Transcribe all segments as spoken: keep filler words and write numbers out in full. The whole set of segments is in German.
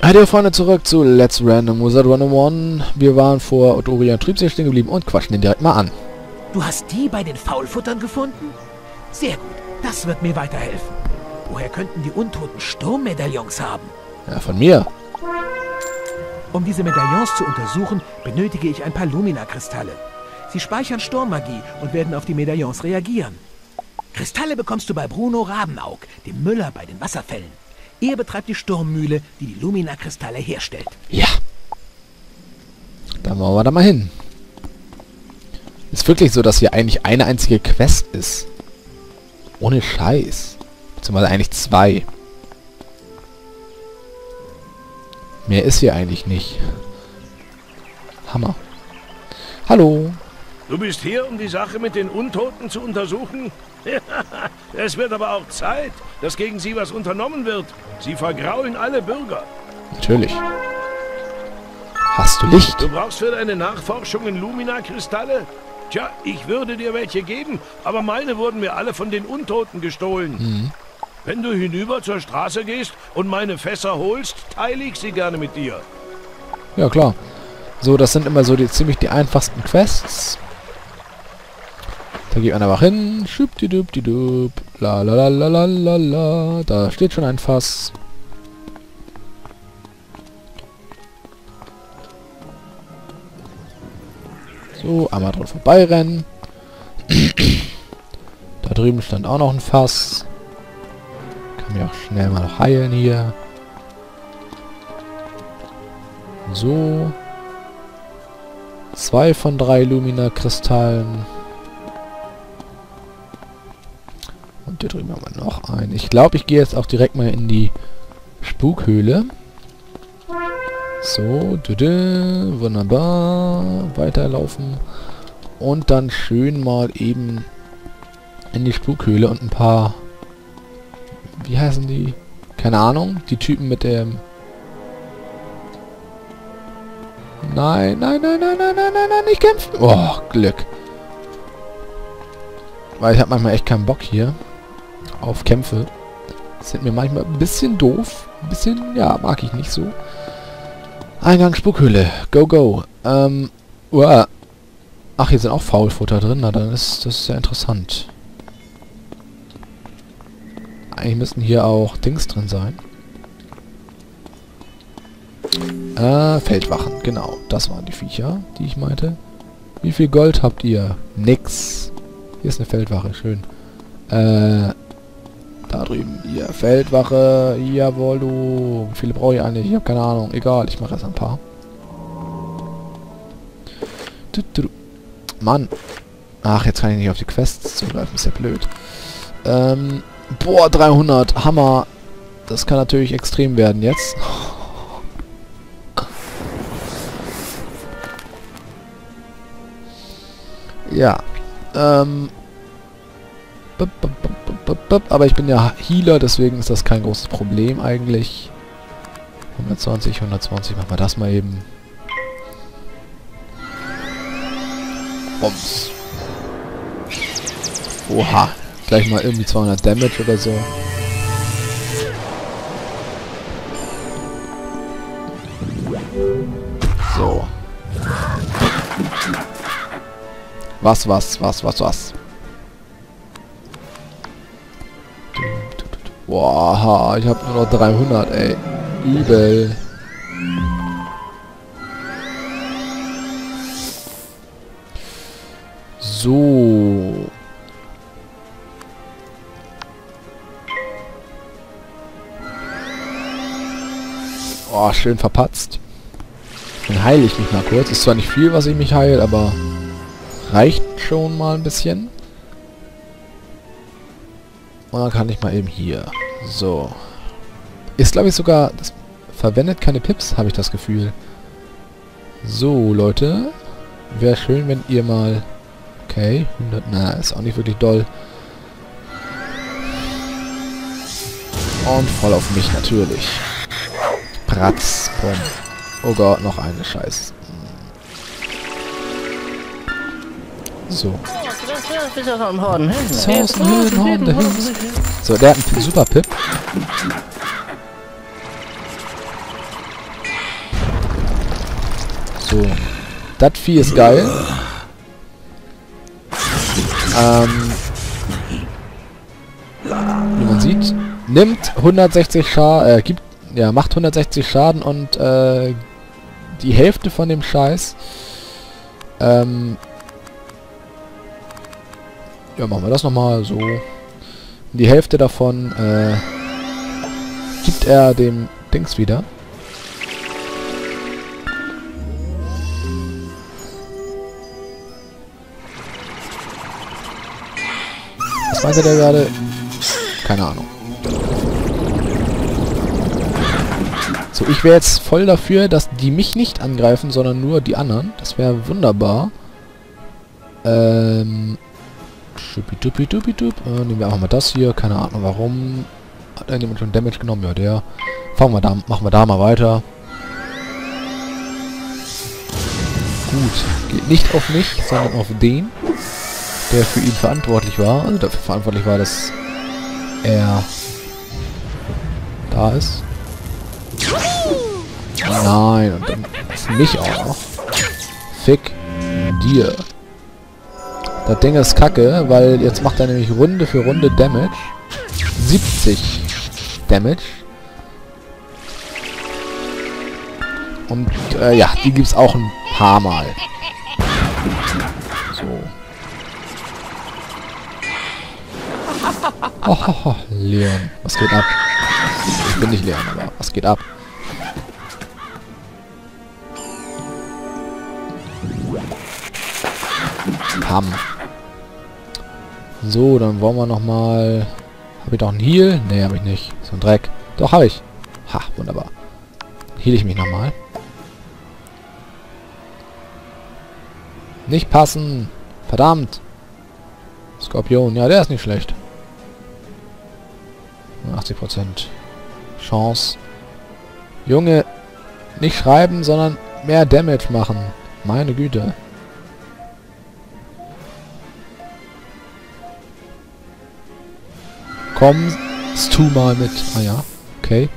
Hallo Freunde, zurück zu Let's Random Wizard hundertundeins. Wir waren vor Otoria Trübsee stehen geblieben und quatschen den direkt mal an. Du hast die bei den Faulfuttern gefunden? Sehr gut, das wird mir weiterhelfen. Woher könnten die Untoten Sturmmedaillons haben? Ja, von mir. Um diese Medaillons zu untersuchen, benötige ich ein paar Lumina-Kristalle. Sie speichern Sturmmagie und werden auf die Medaillons reagieren. Kristalle bekommst du bei Bruno Rabenaug, dem Müller bei den Wasserfällen. Er betreibt die Sturmmühle, die die Lumina-Kristalle herstellt. Ja. Dann wollen wir da mal hin. Ist wirklich so, dass hier eigentlich eine einzige Quest ist. Ohne Scheiß. Beziehungsweise eigentlich zwei. Mehr ist hier eigentlich nicht. Hammer. Hallo. Du bist hier, um die Sache mit den Untoten zu untersuchen? Es wird aber auch Zeit, dass gegen sie was unternommen wird. Sie vergraulen alle Bürger. Natürlich. Hast du Licht? Du brauchst für deine Nachforschungen Lumina-Kristalle? Tja, ich würde dir welche geben, aber meine wurden mir alle von den Untoten gestohlen. Mhm. Wenn du hinüber zur Straße gehst und meine Fässer holst, teile ich sie gerne mit dir. Ja, klar. So, das sind immer so die ziemlich die einfachsten Quests. Da geht man einfach hin. Schubdidup-didup. La la la la la la la. Da steht schon ein Fass. So, einmal dran vorbeirennen. Da drüben stand auch noch ein Fass. Kann mich auch schnell mal noch heilen hier. So. Zwei von drei Lumina-Kristallen. Und hier drüben haben wir noch einen. Ich glaube, ich gehe jetzt auch direkt mal in die Spukhöhle. So, düdü, wunderbar. Weiterlaufen. Und dann schön mal eben in die Spukhöhle und ein paar... Wie heißen die? Keine Ahnung. Die Typen mit dem... Nein, nein, nein, nein, nein, nein, nein, nein, nicht kämpfen. Oh, Glück. Weil ich habe manchmal echt keinen Bock hier auf Kämpfe. Das sind mir manchmal ein bisschen doof. Ein bisschen, ja, mag ich nicht so. Eingang Spukhöhle. Go, go. Ähm, uah. Ach, hier sind auch Faulfutter drin. Na, dann ist das sehr interessant. Eigentlich müssten hier auch Dings drin sein. Äh, Feldwachen. Genau, das waren die Viecher, die ich meinte. Wie viel Gold habt ihr? Nix. Hier ist eine Feldwache, schön. Äh, da drüben. Hier, Feldwache. Jawohl, du. Wie viele brauche ich eigentlich? Ich habe keine Ahnung. Egal, ich mache erst ein paar. Mann. Ach, jetzt kann ich nicht auf die Quests zugreifen. Ist ja blöd. Ähm, boah, dreihundert. Hammer. Das kann natürlich extrem werden jetzt. Ja. Ähm. Aber ich bin ja Healer, deswegen ist das kein großes Problem eigentlich. hundertzwanzig, hundertzwanzig, machen wir das mal eben. Bums. Oha. Gleich mal irgendwie zweihundert Damage oder so. So. Was, was, was, was, was? Boah, ich habe nur noch dreihundert, ey. Übel. So. Oh, schön verpatzt. Dann heile ich mich mal kurz. Ist zwar nicht viel, was ich mich heile, aber reicht schon mal ein bisschen. Und dann kann ich mal eben hier. So. Ist, glaube ich, sogar... Das verwendet keine Pips, habe ich das Gefühl. So, Leute. Wäre schön, wenn ihr mal... Okay, hundert... Na, ist auch nicht wirklich doll. Und voll auf mich natürlich. Pratz. Bumm. Oh Gott, noch eine Scheiß. So. So, der hat einen super Pip. So. Das Vieh ist geil. Ähm, wie man sieht, nimmt hundertsechzig Schaden, äh, gibt, ja, macht hundertsechzig Schaden und äh, die Hälfte von dem Scheiß, ähm, ja, machen wir das nochmal so. Die Hälfte davon, äh, gibt er dem Dings wieder. Was meinte der gerade? Keine Ahnung. So, ich wäre jetzt voll dafür, dass die mich nicht angreifen, sondern nur die anderen. Das wäre wunderbar. Ähm... Schuppiduppiduppidupp. Äh, nehmen wir einfach mal das hier. Keine Ahnung warum. Hat irgendjemand schon Damage genommen? Ja, der. Fangen wir da, machen wir da mal weiter. Gut. Geht nicht auf mich, sondern auf den, der für ihn verantwortlich war. Also dafür verantwortlich war, dass er da ist. Nein, und dann für mich auch noch. Fick dir. Das Ding ist kacke, weil jetzt macht er nämlich Runde für Runde Damage. siebzig Damage. Und äh, ja, die gibt's auch ein paar Mal. So. Oh, oh, oh, Leon, was geht ab? Ich bin nicht Leon, aber was geht ab? Pam. So, dann wollen wir nochmal... Habe ich doch einen Heal? Ne, habe ich nicht. So ein Dreck. Doch, habe ich. Ha, wunderbar. Heal ich mich nochmal. Nicht passen. Verdammt. Skorpion. Ja, der ist nicht schlecht. achtzig Prozent Chance. Junge, nicht schreiben, sondern mehr Damage machen. Meine Güte. Kommst du mal mit. Ah ja, okay.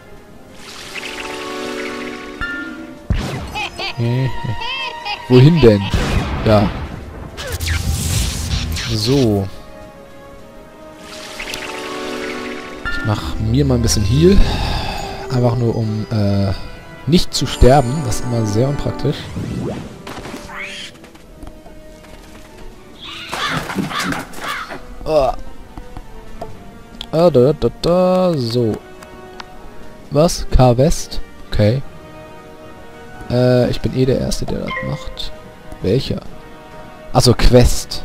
Wohin denn? Ja. So. Ich mach mir mal ein bisschen Heal. Einfach nur um äh, nicht zu sterben. Das ist immer sehr unpraktisch. Oh. Ah, da, da, da, so. Was? K-West? Okay. Äh, ich bin eh der Erste, der das macht. Welcher? Achso, Quest.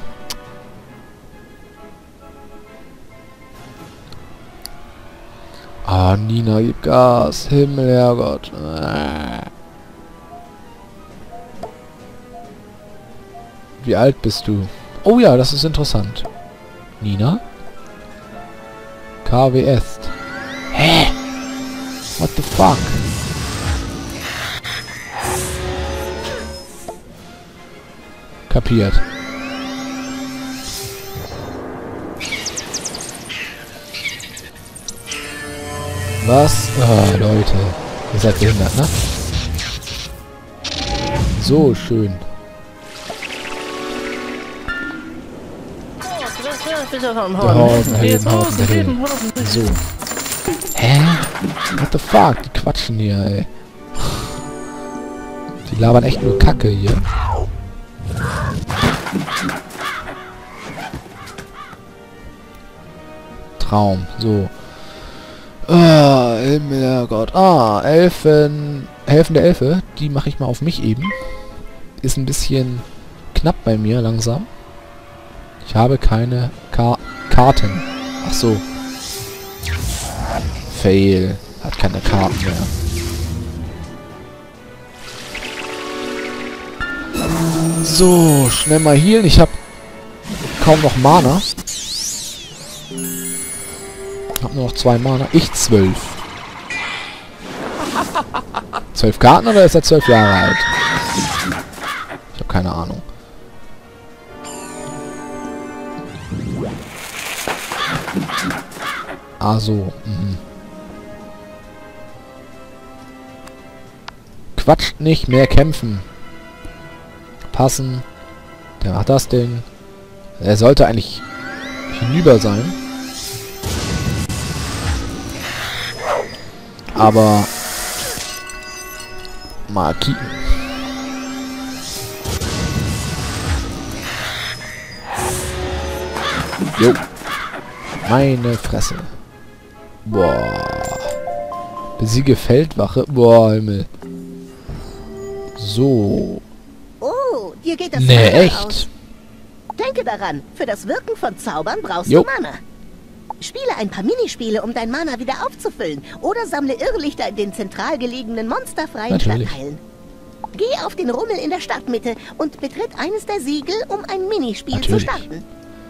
Ah, Nina, gib Gas. Himmel, Herrgott. Wie alt bist du? Oh ja, das ist interessant. Nina? K W S. Hä? What the fuck? Kapiert. Was? Ah, Leute. Ihr seid behindert, ne? So schön. Der Horden, Helden, Horden, Helden. So. Hä? What the fuck? Die quatschen hier, ey. Die labern echt nur Kacke hier. Traum. So. Ah, Herrgott. Ah, Elfen. Helfende Elfe. Die mache ich mal auf mich eben. Ist ein bisschen knapp bei mir langsam. Ich habe keine Ka Karten. Ach so. Fail. Hat keine Karten mehr. So, schnell mal healen. Ich habe kaum noch Mana. Ich habe nur noch zwei Mana. Ich zwölf. Zwölf Karten oder ist er zwölf Jahre alt? Ich habe keine Ahnung. Ah, so. Mhm. Quatscht nicht, mehr kämpfen. passen. Der macht das Ding. Er sollte eigentlich hinüber sein. Aber mal kicken. Jo. Meine Fresse. Boah. Besiege Feldwache. Boah, Himmel. So. Oh, dir geht das Nee, Feuer echt? aus. Denke daran, für das Wirken von Zaubern brauchst Jo. du Mana. Spiele ein paar Minispiele, um dein Mana wieder aufzufüllen. Oder sammle Irrlichter in den zentral gelegenen monsterfreien Natürlich. Stadtteilen. Geh auf den Rummel in der Stadtmitte und betritt eines der Siegel, um ein Minispiel Natürlich. zu starten.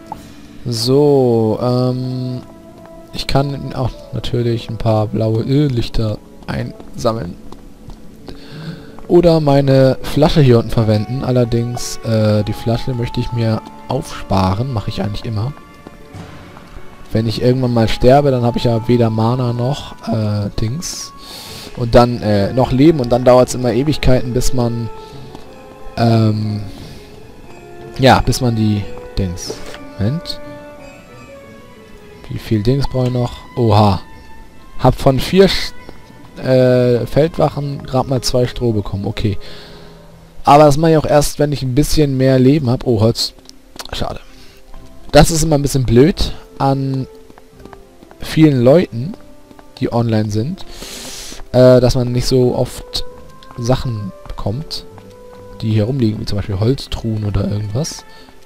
So, ähm... ich kann auch natürlich ein paar blaue Irrlichter einsammeln. Oder meine Flasche hier unten verwenden. Allerdings, äh, die Flasche möchte ich mir aufsparen. Mache ich eigentlich immer. Wenn ich irgendwann mal sterbe, dann habe ich ja weder Mana noch äh, Dings. Und dann äh, noch Leben. Und dann dauert es immer Ewigkeiten, bis man... Ähm... Ja, bis man die Dings... Moment. Wie viel Dings brauche ich noch? Oha. Hab von vier Sch äh, Feldwachen gerade mal zwei Stroh bekommen. Okay. Aber das mache ich auch erst, wenn ich ein bisschen mehr Leben habe. Oh, Holz. Schade. Das ist immer ein bisschen blöd an vielen Leuten, die online sind, äh, dass man nicht so oft Sachen bekommt, die hier rumliegen, wie zum Beispiel Holztruhen oder irgendwas.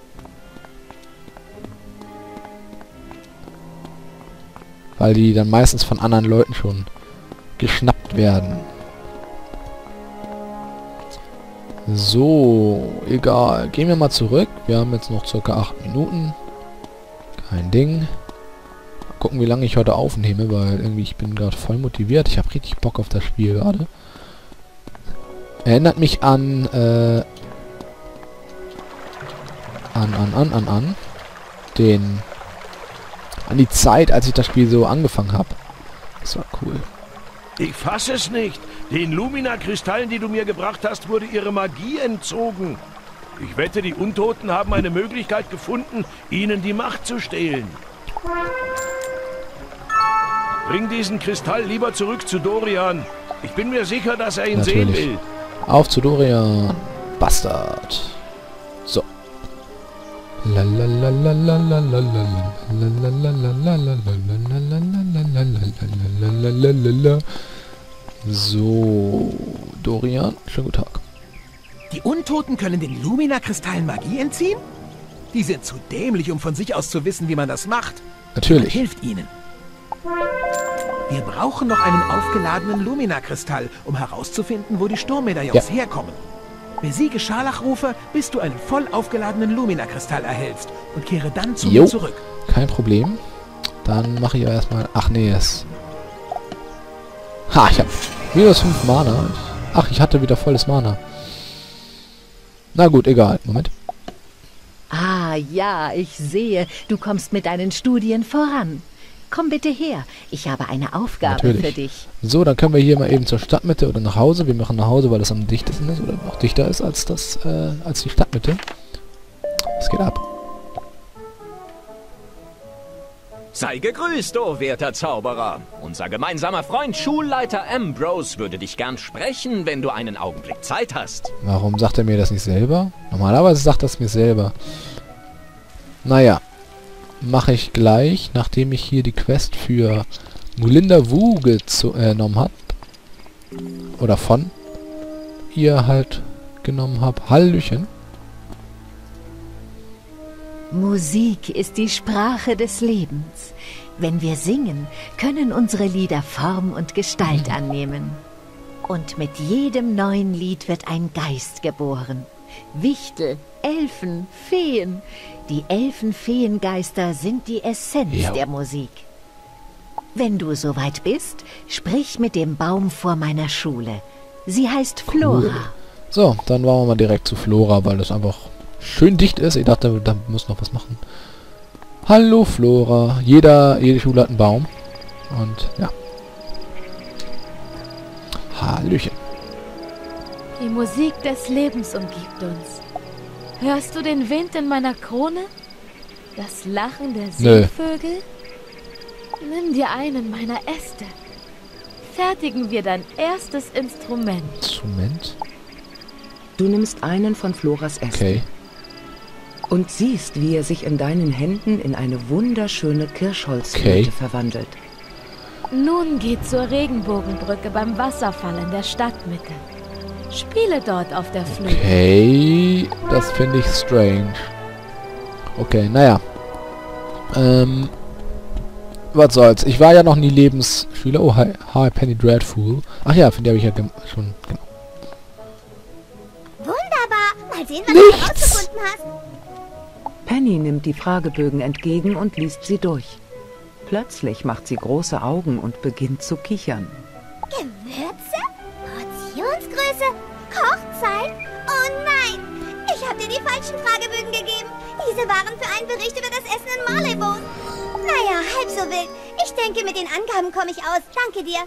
Weil die dann meistens von anderen Leuten schon geschnappt werden. So, egal. Gehen wir mal zurück. Wir haben jetzt noch circa acht Minuten. Kein Ding. Mal gucken, wie lange ich heute aufnehme, weil irgendwie ich bin gerade voll motiviert. Ich habe richtig Bock auf das Spiel gerade. Erinnert mich an, äh, an, an, an, an, an, den, an die Zeit, als ich das Spiel so angefangen habe. Das war cool. Ich fasse es nicht. Den Lumina-Kristallen, die du mir gebracht hast, wurde ihre Magie entzogen. Ich wette, die Untoten haben eine Möglichkeit gefunden, ihnen die Macht zu stehlen. Bring diesen Kristall lieber zurück zu Dorian. Ich bin mir sicher, dass er ihn Natürlich. sehen will. Auf zu Dorian. Bastard. So. So, Dorian, schönen guten Tag. Die Untoten können den Lumina-Kristallen Magie entziehen? Die sind zu dämlich, um von sich aus zu wissen, wie man das macht. Natürlich. Hilft ihnen. Wir brauchen noch einen aufgeladenen Lumina-Kristall, um herauszufinden, wo die Sturmmedaillons Ja. herkommen. Besiege Scharlachrufe, bis du einen voll aufgeladenen Lumina-Kristall erhältst und kehre dann zu Jo. mir zurück. Kein Problem. Dann mache ich aber erstmal... Ach nee, es... Ha, ich habe minus fünf Mana. Ach, ich hatte wieder volles Mana. Na gut, egal. Moment. Ah, ja, ich sehe, du kommst mit deinen Studien voran. Komm bitte her, ich habe eine Aufgabe Natürlich. für dich. So, dann können wir hier mal eben zur Stadtmitte oder nach Hause. Wir machen nach Hause, weil das am dichtesten ist oder noch dichter ist als das, äh, als die Stadtmitte. Es geht ab. Sei gegrüßt, o werter Zauberer. Unser gemeinsamer Freund Schulleiter Ambrose würde dich gern sprechen, wenn du einen Augenblick Zeit hast. Warum sagt er mir das nicht selber? Normalerweise sagt er es mir selber. Naja. Mache ich gleich, nachdem ich hier die Quest für Mulinda Wu genommen habe. Oder von ihr halt genommen habe. Hallöchen. Musik ist die Sprache des Lebens. Wenn wir singen, können unsere Lieder Form und Gestalt annehmen. Und mit jedem neuen Lied wird ein Geist geboren. Wichtel, Elfen, Feen. Die Elfen-Feengeister sind die Essenz Ja. der Musik. Wenn du soweit bist, sprich mit dem Baum vor meiner Schule. Sie heißt Flora. Cool. So, dann waren wir mal direkt zu Flora, weil das einfach schön dicht ist. Ich dachte, da muss noch was machen. Hallo Flora. Jeder, jede Schule hat einen Baum. Und ja. Hallöchen. Die Musik des Lebens umgibt uns. Hörst du den Wind in meiner Krone? Das Lachen der Nö. Seevögel? Nimm dir einen meiner Äste. Fertigen wir dein erstes Instrument. Instrument? Du nimmst einen von Floras Ästen Okay. und siehst, wie er sich in deinen Händen in eine wunderschöne Kirschholzflöte Okay. verwandelt. Nun geht zur Regenbogenbrücke beim Wasserfall in der Stadtmitte. Spiele dort auf der Flöte. Okay, das finde ich strange. Okay, naja. Ähm, was soll's. Ich war ja noch nie Lebensschüler. Oh, hi, hi Penny Dreadful. Ach ja, von der habe ich ja gem- schon... Genau. Wunderbar. Mal sehen, was du herausgefunden hast. Penny nimmt die Fragebögen entgegen und liest sie durch. Plötzlich macht sie große Augen und beginnt zu kichern. Gewürze? Portionsgröße? Kochzeit? Oh nein! Ich habe dir die falschen Fragebögen gegeben. Diese waren für einen Bericht über das Essen in Marleybone. Naja, halb so wild. Ich denke, mit den Angaben komme ich aus. Danke dir.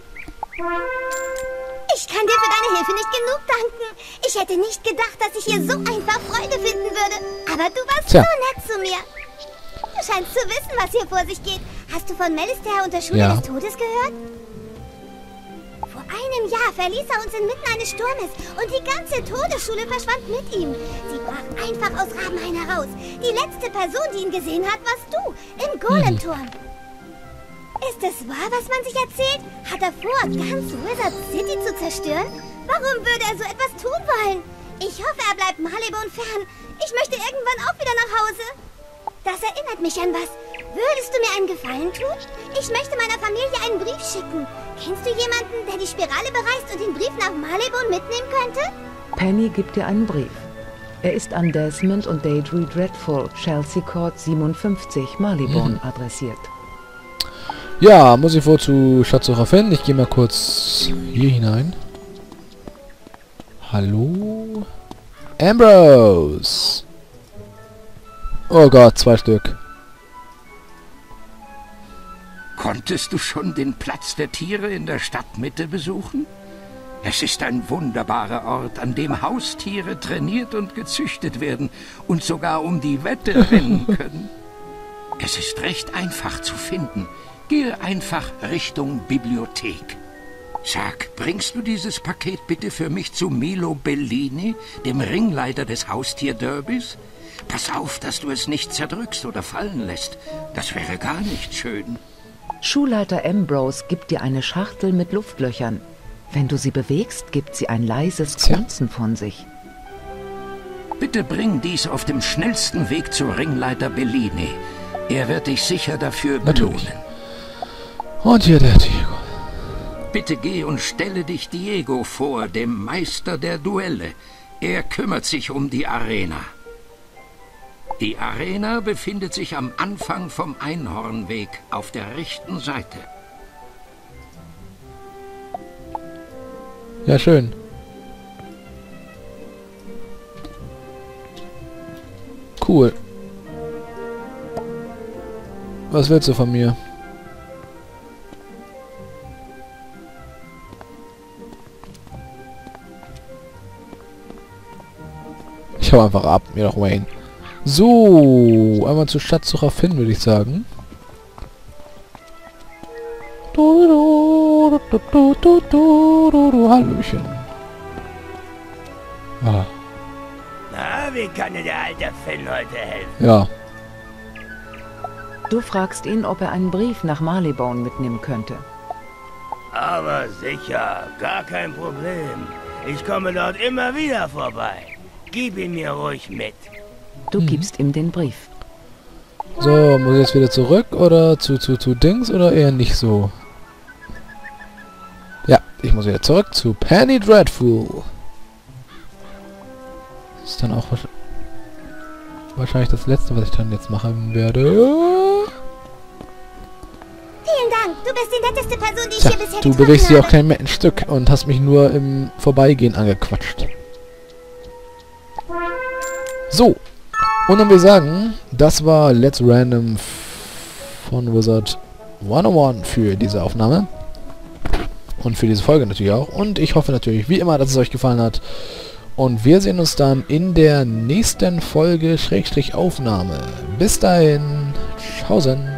Ich kann dir für deine Hilfe nicht genug danken. Ich hätte nicht gedacht, dass ich hier so einfach Freude finden würde. Aber du warst Tja. so nett zu mir. Du scheinst zu wissen, was hier vor sich geht. Hast du von Melister und der Schule Ja. des Todes gehört? Vor einem Jahr verließ er uns inmitten eines Sturmes und die ganze Todesschule verschwand mit ihm. Sie brach einfach aus Rabenhain heraus. Die letzte Person, die ihn gesehen hat, warst du, im Golemturm. Ist es wahr, was man sich erzählt? Hat er vor, ganz Wizard City zu zerstören? Warum würde er so etwas tun wollen? Ich hoffe, er bleibt Marleybone fern. Ich möchte irgendwann auch wieder nach Hause. Das erinnert mich an was. Würdest du mir einen Gefallen tun? Ich möchte meiner Familie einen Brief schicken. Kennst du jemanden, der die Spirale bereist und den Brief nach Marleybone mitnehmen könnte? Penny gibt dir einen Brief. Er ist an Desmond und Deirdre Dreadful, Chelsea Court siebenundfünfzig, Marleybone adressiert. Ja, muss ich wohl zu Schatzsucher finden. Ich gehe mal kurz hier hinein. Hallo? Ambrose! Oh Gott, zwei Stück. Konntest du schon den Platz der Tiere in der Stadtmitte besuchen? Es ist ein wunderbarer Ort, an dem Haustiere trainiert und gezüchtet werden und sogar um die Wette rennen können. Es ist recht einfach zu finden. Gehe einfach Richtung Bibliothek. Sag, bringst du dieses Paket bitte für mich zu Milo Bellini, dem Ringleiter des Haustierderbys? Pass auf, dass du es nicht zerdrückst oder fallen lässt. Das wäre gar nicht schön. Schulleiter Ambrose gibt dir eine Schachtel mit Luftlöchern. Wenn du sie bewegst, gibt sie ein leises Tja. Grunzen von sich. Bitte bring dies auf dem schnellsten Weg zu Ringleiter Bellini. Er wird dich sicher dafür Natürlich. belohnen. Und hier der Diego. Bitte geh und stelle dich Diego vor, dem Meister der Duelle. Er kümmert sich um die Arena. Die Arena befindet sich am Anfang vom Einhornweg auf der rechten Seite. Ja, schön. Cool. Was willst du von mir? Ich hau einfach ab, mir doch Wayne. So, einmal zu Schatzsucher Finn, würde ich sagen. Du, du, du, du, du, du, du, du, Hallöchen. Ah, Na, wie kann dir der alte Finn heute helfen? ja. Du fragst ihn, ob er einen Brief nach Marleybone mitnehmen könnte. Aber sicher, gar kein Problem. Ich komme dort immer wieder vorbei. Gib ihn mir ruhig mit. Du gibst ihm den Brief. So, muss ich jetzt wieder zurück oder zu, zu, zu Dings oder eher nicht so? Ja, ich muss wieder zurück zu Penny Dreadful. Das ist dann auch wahrscheinlich, wahrscheinlich das letzte, was ich dann jetzt machen werde. Vielen Dank. Du bist die netteste Person, die ich Tja, hier bisher du getroffen bewegst dich auch habe. kein Stück und hast mich nur im Vorbeigehen angequatscht. So. Und dann würde ich sagen, das war Let's Random von Wizard hundertundeins für diese Aufnahme. Und für diese Folge natürlich auch. Und ich hoffe natürlich, wie immer, dass es euch gefallen hat. Und wir sehen uns dann in der nächsten Folge Schrägstrich Aufnahme. Bis dahin. Tschaußen.